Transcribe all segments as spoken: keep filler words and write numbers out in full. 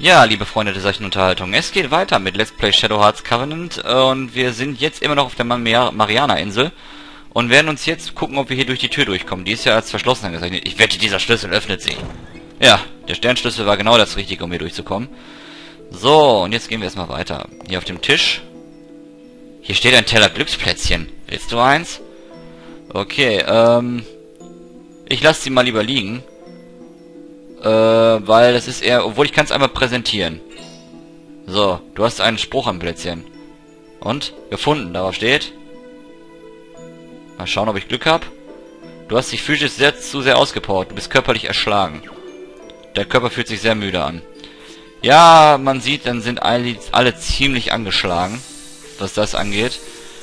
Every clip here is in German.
Ja, liebe Freunde der seichten Unterhaltung, es geht weiter mit Let's Play Shadow Hearts Covenant und wir sind jetzt immer noch auf der Mariana-Insel und werden uns jetzt gucken, ob wir hier durch die Tür durchkommen. Die ist ja als verschlossen angezeichnet. Ich wette, dieser Schlüssel öffnet sie. Ja, der Sternschlüssel war genau das Richtige, um hier durchzukommen. So, und jetzt gehen wir erstmal weiter. Hier auf dem Tisch. Hier steht ein Teller Glücksplätzchen. Willst du eins? Okay, ähm... ich lasse sie mal lieber liegen. Äh, weil das ist eher... Obwohl, ich kann es einmal präsentieren. So, du hast einen Spruch am Plätzchen. Und? Gefunden, darauf steht. Mal schauen, ob ich Glück habe. Du hast dich physisch sehr, zu sehr ausgepowert. Du bist körperlich erschlagen. Der Körper fühlt sich sehr müde an. Ja, man sieht, dann sind alle, alle ziemlich angeschlagen, was das angeht.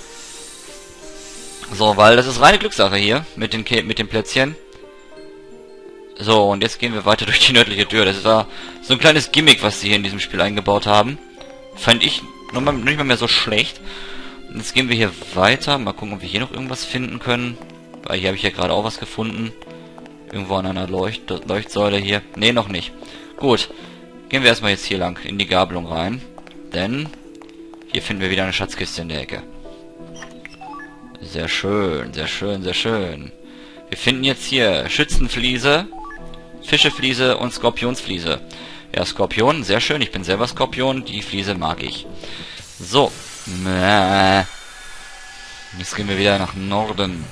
So, weil das ist reine Glückssache hier mit den, mit den Plätzchen. So, und jetzt gehen wir weiter durch die nördliche Tür. Das war so ein kleines Gimmick, was sie hier in diesem Spiel eingebaut haben. Fand ich noch mal, nicht mal mehr so schlecht. Und jetzt gehen wir hier weiter. Mal gucken, ob wir hier noch irgendwas finden können. Weil hier habe ich ja gerade auch was gefunden. Irgendwo an einer Leucht Leuchtsäule hier. Ne, noch nicht. Gut. Gehen wir erstmal jetzt hier lang in die Gabelung rein. Denn hier finden wir wieder eine Schatzkiste in der Ecke. Sehr schön, sehr schön, sehr schön. Wir finden jetzt hier Schützenfliese, Fischefliese und Skorpionsfliese. Ja, Skorpion, sehr schön. Ich bin selber Skorpion. Die Fliese mag ich. So. Jetzt gehen wir wieder nach Norden.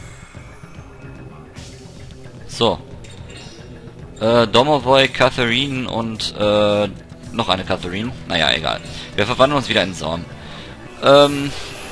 So. Äh, Domovoy, Catherine und äh, noch eine Catherine. Naja, egal. Wir verwandeln uns wieder in Zorn. Ähm.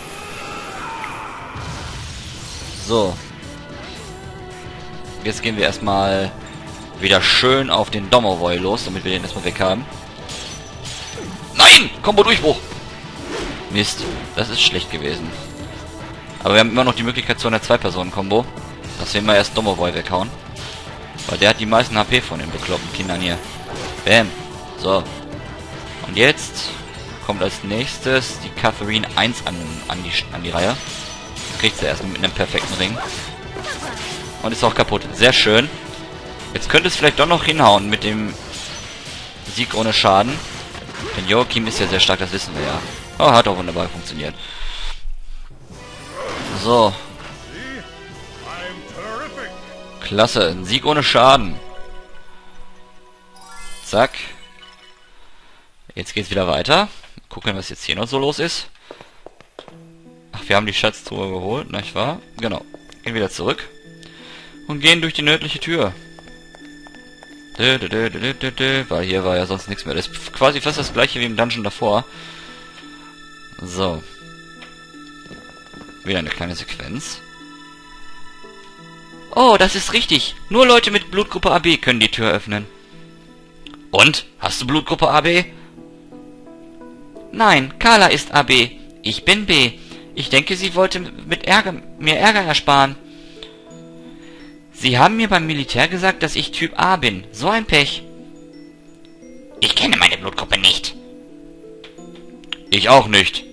So. Jetzt gehen wir erstmal wieder schön auf den Domovoy los, damit wir den erstmal weg haben. Nein! Kombo-Durchbruch! Mist. Das ist schlecht gewesen. Aber wir haben immer noch die Möglichkeit zu einer Zwei-Personen-Kombo. Dass wir immer erst Domovoy weghauen. Weil der hat die meisten H P von den bekloppten Kindern hier. Bam. So. Und jetzt kommt als nächstes die Catherine eins an, an, die, an die Reihe. Die kriegt sie erstmal mit einem perfekten Ring. Und ist auch kaputt. Sehr schön. Jetzt könnte es vielleicht doch noch hinhauen mit dem Sieg ohne Schaden. Denn Joachim ist ja sehr stark, das wissen wir ja. Oh, hat auch wunderbar funktioniert. So. Klasse. Ein Sieg ohne Schaden. Zack. Jetzt geht's wieder weiter. Gucken, was jetzt hier noch so los ist. Ach, wir haben die Schatztruhe geholt, nicht wahr? Genau. Gehen wieder zurück. Und gehen durch die nördliche Tür. Dö, dö, dö, dö, dö, dö, weil hier war ja sonst nichts mehr. Das ist quasi fast das gleiche wie im Dungeon davor. So. Wieder eine kleine Sequenz. Oh, das ist richtig. Nur Leute mit Blutgruppe A B können die Tür öffnen. Und? Hast du Blutgruppe A B? Nein, Carla ist A B. Ich bin B. Ich denke, sie wollte mit Ärger, mir Ärger ersparen. Sie haben mir beim Militär gesagt, dass ich Typ A bin. So ein Pech. Ich kenne meine Blutgruppe nicht. Ich auch nicht.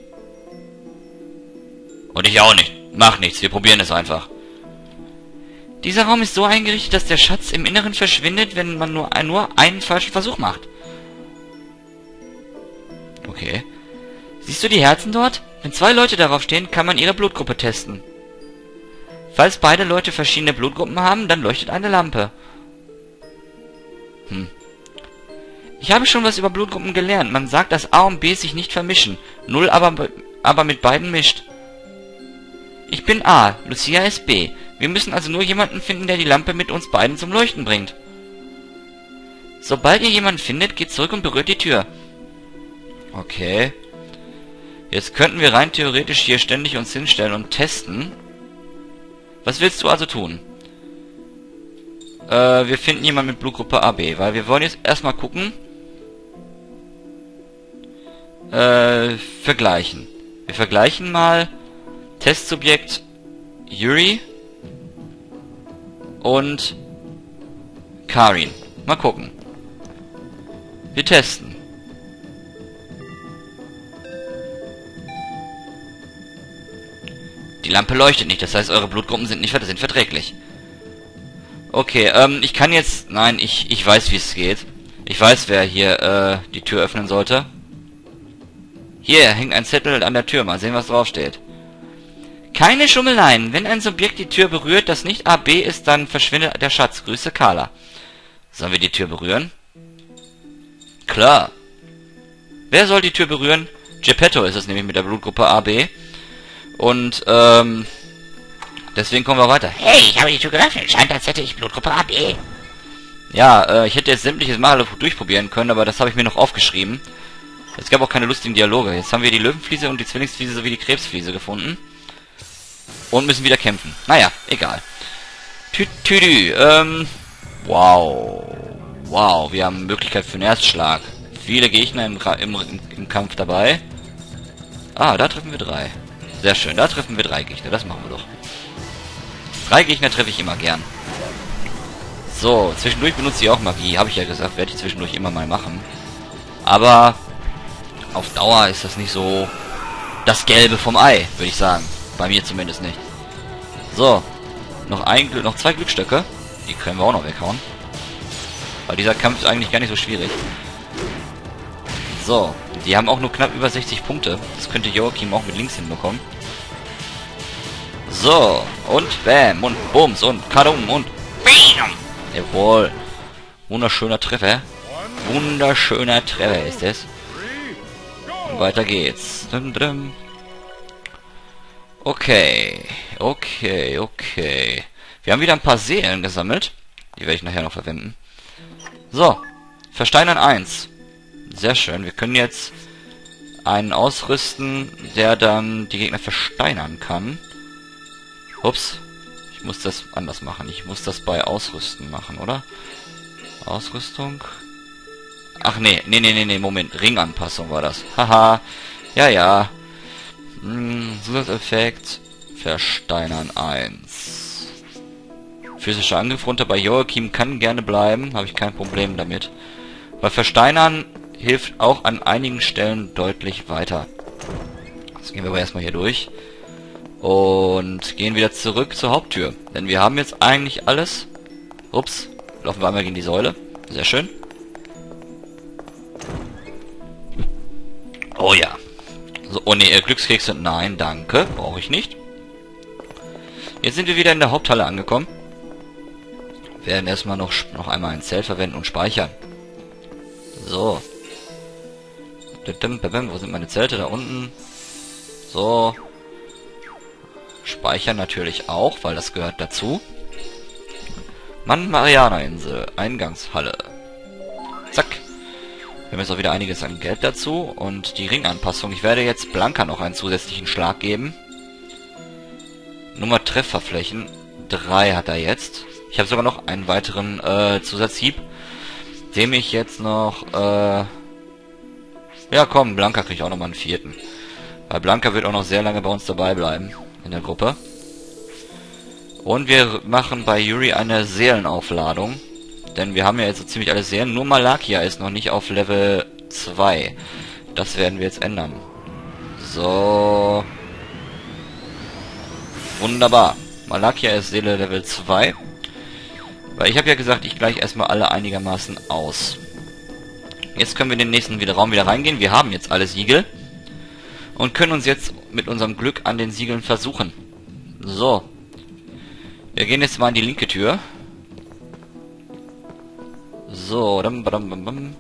Und ich auch nicht. Mach nichts, wir probieren es einfach. Dieser Raum ist so eingerichtet, dass der Schatz im Inneren verschwindet, wenn man nur, nur einen falschen Versuch macht. Okay. Siehst du die Herzen dort? Wenn zwei Leute darauf stehen, kann man ihre Blutgruppe testen. Falls beide Leute verschiedene Blutgruppen haben, dann leuchtet eine Lampe. Hm. Ich habe schon was über Blutgruppen gelernt. Man sagt, dass A und B sich nicht vermischen. Null aber, aber mit beiden mischt. Ich bin A, Lucia ist B. Wir müssen also nur jemanden finden, der die Lampe mit uns beiden zum Leuchten bringt. Sobald ihr jemanden findet, geht zurück und berührt die Tür. Okay. Jetzt könnten wir rein theoretisch hier ständig uns hinstellen und testen. Was willst du also tun? Äh, wir finden jemanden mit Blutgruppe A B, weil wir wollen jetzt erstmal gucken. Äh, vergleichen. Wir vergleichen mal Testsubjekt Yuri und Karin. Mal gucken. Wir testen. Die Lampe leuchtet nicht, das heißt, eure Blutgruppen sind nicht sind verträglich. Okay, ähm, ich kann jetzt... Nein, ich, ich weiß, wie es geht. Ich weiß, wer hier äh, die Tür öffnen sollte. Hier hängt ein Zettel an der Tür. Mal sehen, was draufsteht. Keine Schummeleien. Wenn ein Subjekt die Tür berührt, das nicht A B ist, dann verschwindet der Schatz. Grüße, Carla. Sollen wir die Tür berühren? Klar. Wer soll die Tür berühren? Geppetto ist es nämlich mit der Blutgruppe A B. Und, ähm... deswegen kommen wir weiter. Hey, ich habe die Tür geöffnet. Scheint, als hätte ich Blutgruppe A B. Ja, äh, ich hätte jetzt sämtliches Mal durchprobieren können, aber das habe ich mir noch aufgeschrieben. Es gab auch keine lustigen Dialoge. Jetzt haben wir die Löwenfliese und die Zwillingsfliese sowie die Krebsfliese gefunden. Und müssen wieder kämpfen. Naja, egal. Tütüdü, ähm... wow. Wow, wir haben Möglichkeit für einen Erstschlag. Viele Gegner im, im, im Kampf dabei. Ah, da treffen wir drei. Sehr schön, da treffen wir drei Gegner. Das machen wir doch. Drei Gegner treffe ich immer gern. So, zwischendurch benutze ich auch Magie. Habe ich ja gesagt, werde ich zwischendurch immer mal machen. Aber auf Dauer ist das nicht so das Gelbe vom Ei, würde ich sagen. Bei mir zumindest nicht. So, noch ein, noch zwei Glücksstöcke. Die können wir auch noch weghauen. Weil dieser Kampf ist eigentlich gar nicht so schwierig. So, die haben auch nur knapp über sechzig Punkte. Das könnte Joachim auch mit links hinbekommen. So, und Bam, und Bums, und Kadum, und Bam. Jawohl. Wunderschöner Treffer. Wunderschöner Treffer ist es. Und weiter geht's. Okay. Okay, okay. Wir haben wieder ein paar Seelen gesammelt. Die werde ich nachher noch verwenden. So. Versteinern eins. Sehr schön. Wir können jetzt einen ausrüsten, der dann die Gegner versteinern kann. Ups. Ich muss das anders machen. Ich muss das bei Ausrüsten machen, oder? Ausrüstung. Ach nee, nee, nee, nee, nee, Moment. Ringanpassung war das. Haha. Ja, ja. Hm, Zusatzeffekt. Versteinern eins. Physischer Angriff runter bei Joachim kann gerne bleiben. Habe ich kein Problem damit. Weil Versteinern hilft auch an einigen Stellen deutlich weiter. Jetzt gehen wir aber erstmal hier durch. Und gehen wieder zurück zur Haupttür. Denn wir haben jetzt eigentlich alles. Ups. Laufen wir einmal gegen die Säule. Sehr schön. Oh ja. So, oh ne, Glückskekse. Nein, danke. Brauche ich nicht. Jetzt sind wir wieder in der Haupthalle angekommen. Wir werden erstmal noch, noch einmal ein Zelt verwenden und speichern. So. Wo sind meine Zelte? Da unten. So. Speichern natürlich auch, weil das gehört dazu. Mariana-Insel. Eingangshalle. Zack. Wir haben jetzt auch wieder einiges an Geld dazu. Und die Ringanpassung. Ich werde jetzt Blanka noch einen zusätzlichen Schlag geben. Nummer Trefferflächen. Drei hat er jetzt. Ich habe sogar noch einen weiteren äh, Zusatzhieb. Dem ich jetzt noch... Äh ja komm, Blanka kriegt auch noch mal einen vierten. Weil Blanka wird auch noch sehr lange bei uns dabei bleiben. In der Gruppe. Und wir machen bei Yuri eine Seelenaufladung. Denn wir haben ja jetzt so ziemlich alle Seelen. Nur Malakia ist noch nicht auf Level zwei. Das werden wir jetzt ändern. So. Wunderbar. Malakia ist Seele Level zwei. Weil ich habe ja gesagt, ich gleiche erstmal alle einigermaßen aus. Jetzt können wir in den nächsten wieder Raum wieder reingehen. Wir haben jetzt alle Siegel. Und können uns jetzt mit unserem Glück an den Siegeln versuchen. So. Wir gehen jetzt mal in die linke Tür. So. Dum, dum, dum, dum.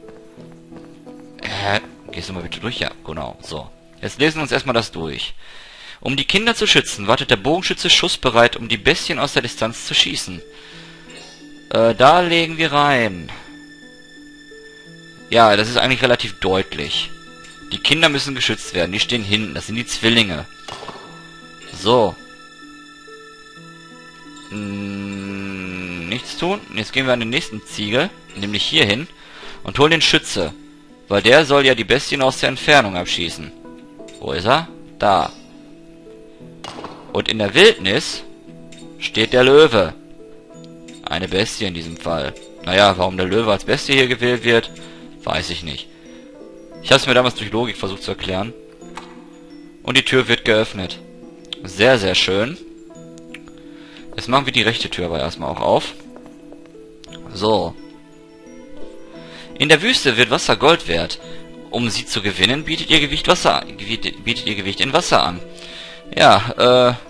Äh, gehst du mal bitte durch? Ja, genau. So. Jetzt lesen wir uns erstmal das durch. Um die Kinder zu schützen, wartet der Bogenschütze schussbereit, um die Bestien aus der Distanz zu schießen. Äh, da legen wir rein. Ja, das ist eigentlich relativ deutlich. Die Kinder müssen geschützt werden. Die stehen hinten. Das sind die Zwillinge. So. Hm, nichts tun. Jetzt gehen wir an den nächsten Ziegel. Nämlich hier hin. Und holen den Schütze. Weil der soll ja die Bestien aus der Entfernung abschießen. Wo ist er? Da. Und in der Wildnis steht der Löwe. Eine Bestie in diesem Fall. Naja, warum der Löwe als Bestie hier gewählt wird, weiß ich nicht. Ich habe es mir damals durch Logik versucht zu erklären. Und die Tür wird geöffnet. Sehr, sehr schön. Jetzt machen wir die rechte Tür aber erstmal auch auf. So. In der Wüste wird Wasser Gold wert. Um sie zu gewinnen, bietet ihr Gewicht Wasser, bietet ihr Gewicht in Wasser an. Ja, äh...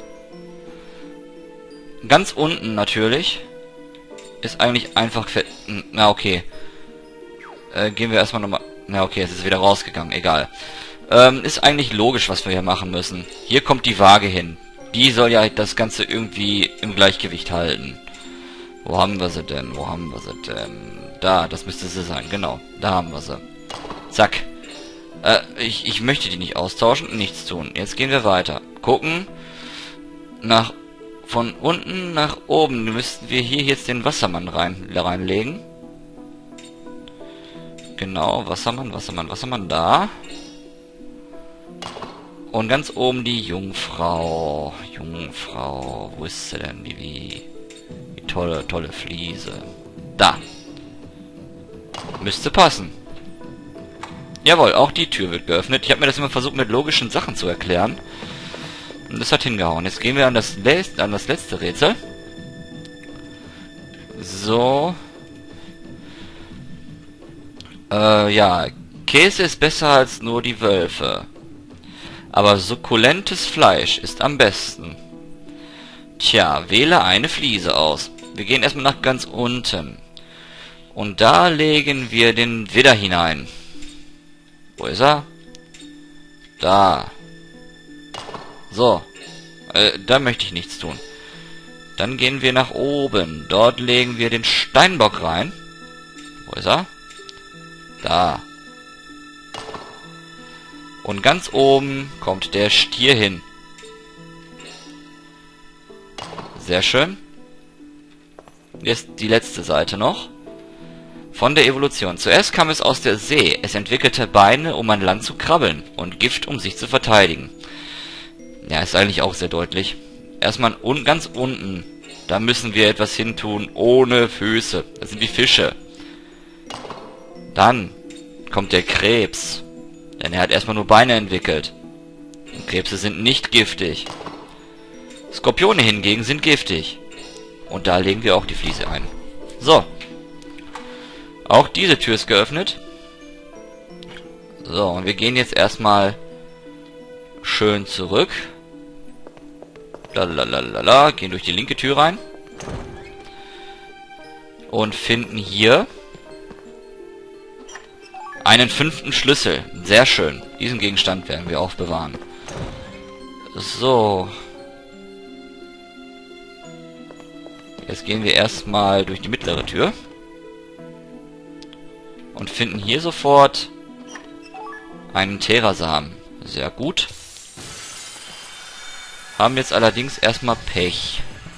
ganz unten natürlich ist eigentlich einfach... Na, okay. Äh, gehen wir erstmal nochmal... Na, okay, es ist wieder rausgegangen. Egal. Ähm, ist eigentlich logisch, was wir hier machen müssen. Hier kommt die Waage hin. Die soll ja das Ganze irgendwie im Gleichgewicht halten. Wo haben wir sie denn? Wo haben wir sie denn? Da, das müsste sie sein. Genau, da haben wir sie. Zack. Äh, ich, ich möchte die nicht austauschen. Nichts tun. Jetzt gehen wir weiter. Gucken. Nach... Von unten nach oben müssten wir hier jetzt den Wassermann rein, reinlegen. Genau, Wassermann, Wassermann, Wassermann, da. Und ganz oben die Jungfrau. Jungfrau, wo ist sie denn? Die, die, die tolle, tolle Fliese. Da. Müsste passen. Jawohl, auch die Tür wird geöffnet. Ich habe mir das immer versucht mit logischen Sachen zu erklären. Und das hat hingehauen. Jetzt gehen wir an das, an das letzte Rätsel. So. Äh, ja. Käse ist besser als nur die Wölfe. Aber sukkulentes Fleisch ist am besten. Tja, wähle eine Fliese aus. Wir gehen erstmal nach ganz unten. Und da legen wir den Widder hinein. Wo ist er? Da. So. Äh, da möchte ich nichts tun. Dann gehen wir nach oben. Dort legen wir den Steinbock rein. Wo ist er? Da. Und ganz oben kommt der Stier hin. Sehr schön. Jetzt die letzte Seite noch. Von der Evolution. Zuerst kam es aus der See. Es entwickelte Beine, um an Land zu krabbeln. Und Gift, um sich zu verteidigen. Ja, ist eigentlich auch sehr deutlich. Erstmal un ganz unten. Da müssen wir etwas hintun ohne Füße. Das sind wie Fische. Dann kommt der Krebs. Denn er hat erstmal nur Beine entwickelt. Und Krebse sind nicht giftig. Skorpione hingegen sind giftig. Und da legen wir auch die Fliese ein. So. Auch diese Tür ist geöffnet. So, und wir gehen jetzt erstmal schön zurück. Lalalala, gehen durch die linke Tür rein. Und finden hier einen fünften Schlüssel. Sehr schön. Diesen Gegenstand werden wir aufbewahren. So. Jetzt gehen wir erstmal durch die mittlere Tür. Und finden hier sofort einen Therasamen. Sehr gut. Haben jetzt allerdings erstmal Pech.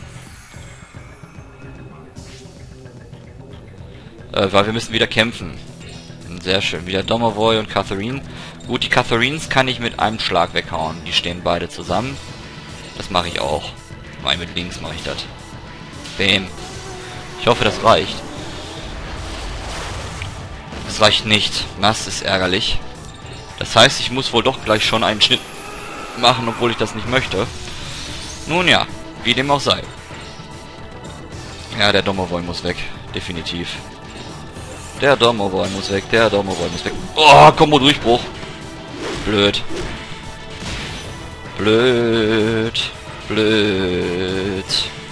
Äh, weil wir müssen wieder kämpfen. Sehr schön. Wieder Domovoy und Catherine. Gut, die Catherines kann ich mit einem Schlag weghauen. Die stehen beide zusammen. Das mache ich auch. Mal mit links mache ich das. Bam. Ich hoffe, das reicht. Das reicht nicht. Das ist ärgerlich. Das heißt, ich muss wohl doch gleich schon einen Schnitt machen, obwohl ich das nicht möchte. Nun ja, wie dem auch sei. Ja, der Domovoy muss weg. Definitiv. Der Domovoy muss weg. Der Domovoy muss weg. Oh, Kombo-Durchbruch. Blöd. Blöd. Blöd.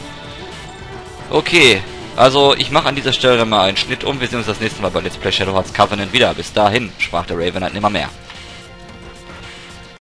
Okay. Also, ich mache an dieser Stelle mal einen Schnitt um. Wir sehen uns das nächste Mal bei Let's Play Shadow Hearts Covenant wieder. Bis dahin, sprach der Raven halt nimmer mehr.